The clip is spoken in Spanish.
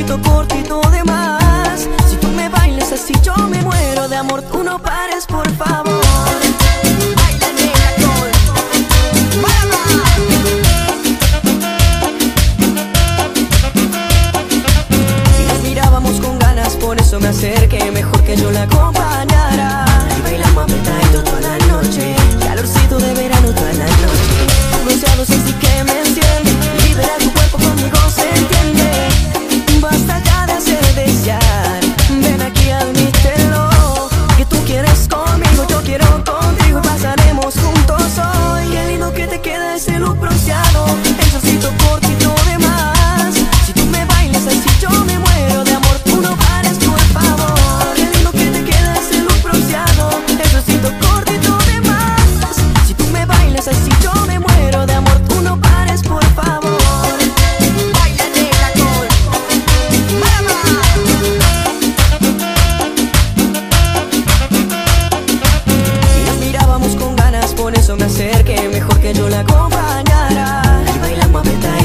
necesito cortito de más. Si tú me bailas así yo me muero de amor. Tú no pares, por favor. Por eso me acerqué, mejor que yo la acompañara. Y bailamos apretadito toda la noche, calorcito de verano toda la noche. Tu bronceado sexy que me enciende, libera tu cuerpo conmigo, se entiende. Basta ya de hacer desear, ven aquí, admítelo. Que tú quieres conmigo, yo quiero contigo. Pasaremos juntos hoy. Qué lindo que te queda ese look bronceado, el shortcito cortito de más. Si tú me bailas así yo me muero de amor. Tú no pares, por favor. Qué lindo que te queda ese look bronceado, el shortcito cortito de más. Si tú me bailas así yo me muero de amor. Tú no pares, por favor. Baila negra con y nos mirábamos con ganas, por eso me acerqué, mejor que yo la acompañara. Y bailamos apretadito